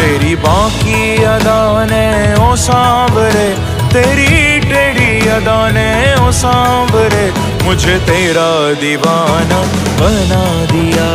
तेरी बाकी अदा ने ओ सांवरे, तेरी टेढ़ी अदा ने ओ सांवरे, मुझे तेरा दीवाना बना दिया।